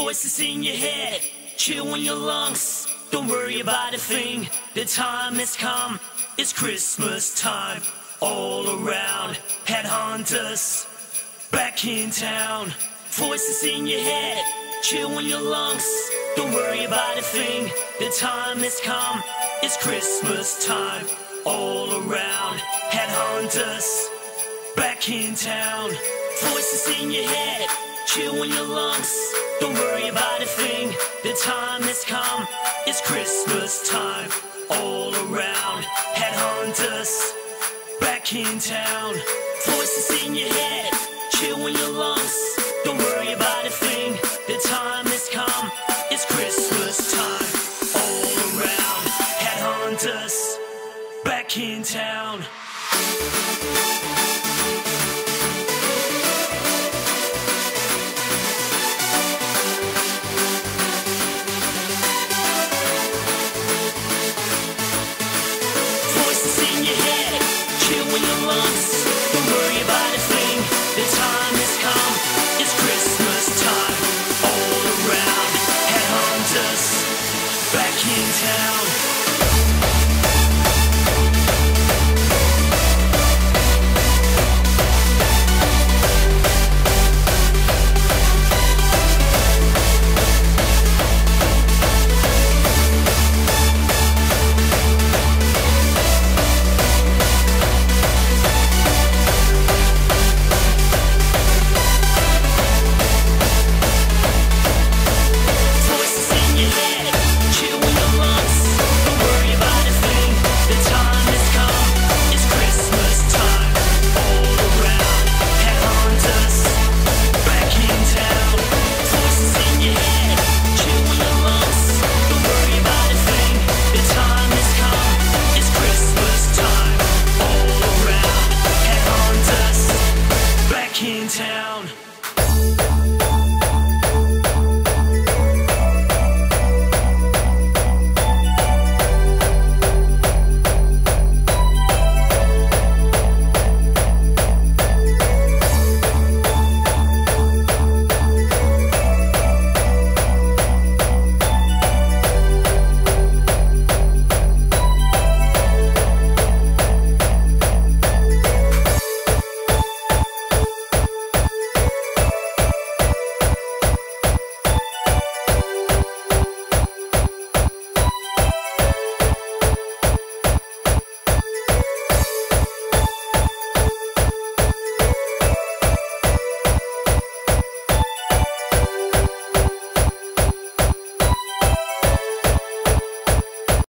Voices in your head, chill in your lungs. Don't worry about a thing, the time has come. It's Christmas time, all around. Headhunters, back in town. Voices in your head, chill in your lungs. Don't worry about a thing, the time has come. It's Christmas time, all around. Headhunters, back in town. Voices in your head, chill in your lungs. Don't worry about a thing, the time has come. It's Christmas time, all around. Headhunters, back in town. Voices in your head, chill in your lungs. Don't worry about a thing, the time has come. It's Christmas time, all around. Headhunters, back in town. Back in town.